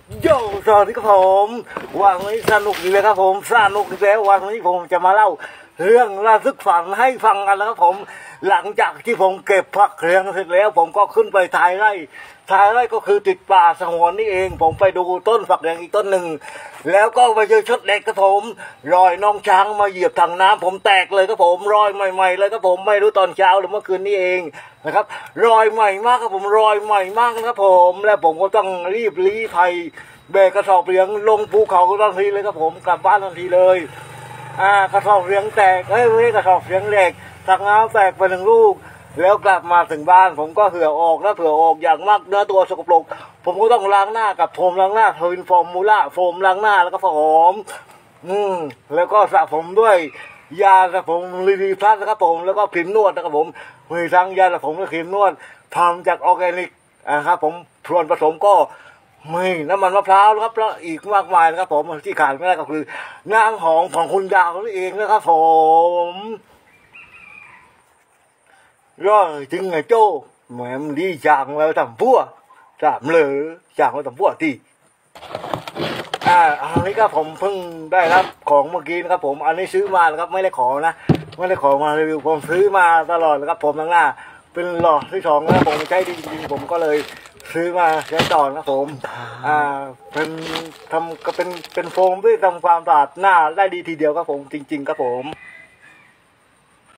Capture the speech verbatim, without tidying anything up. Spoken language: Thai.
โย่สวัสดีครับผมวันนี้สนุกดีเลยครับผมสนุกดีแล้ววันนี้ผมจะมาเล่าเรื่องระทึกฝันให้ฟังกันแล้วครับผมหลังจากที่ผมเก็บผักเรียงเสร็จแล้วผมก็ขึ้นไปถ่ายไร่ถ่ายไร่ก็คือติดป่าสงวนนี่เองผมไปดูต้นฝักแดงอีกต้นหนึ่งแล้วก็ไปเจอชุดเด็กครับผมรอยน้องช้างมาเหยียบถังน้ำผมแตกเลยครับผมรอยใหม่ๆเลยครับผมไม่รู้ตอนเช้าหรือเมื่อคืนนี้เองนะครับรอยใหม่มากครับผมรอยใหม่มากนะครับผมและผมก็ต้องรีบลี้ภัยแบกกระสอบเลี้ยงลงภูเขาทันทีเลยครับผมกลับบ้านทันทีเลยอ่ากระสอบเลี้ยงแตกเฮ้ยไม่ใช่กระสอบเลี้ยงเหล็กถังน้ำแตกไปหนึ่งลูกแล้วกลับมาถึงบ้านผมก็เหื่อออกแล้วเผื่อออกอย่างมากเนื้อตัวสกปรกผมก็ต้องล้างหน้ากับโฟมล้างหน้าทวินฟอร์มูล่าโฟมล้างหน้าแล้วก็หอมอืมแล้วก็สระผมด้วยยาสระผมลีลีพลัสนะครับผมแล้วก็ครีมนวดนะครับผมมีทั้งยาสระผมและครีมนวดทำจากออร์แกนิกนะครับผมส่วนผสมก็ไม่น้ำมันมะพร้าวนะครับแล้วอีกมากมายนะครับผมที่ขาดไม่ได้ก็คือน้ำหอมของคุณดาวนี่เองนะครับผมrồi chừng ngày châu mà em đi chàng vào tầm vua chạm lửa chàng vào tầm vua thì อ่าอันนี้ก็ผมเพิ่งได้รับของเมื่อกี้นะครับผมอันนี้ซื้อมานะครับไม่ได้ขอนะไม่ได้ขอมารีวิวผมซื้อมาตลอดนะครับผมทั้งหน้าเป็นหลอดที่สองนะผมใช้ดีจริงๆผมก็เลยซื้อมาใช้ต่อนะผมอ่าเป็นทำก็เป็นเป็นโฟมที่ทำความสะอาดหน้าได้ดีทีเดียวครับผมจริงๆครับผม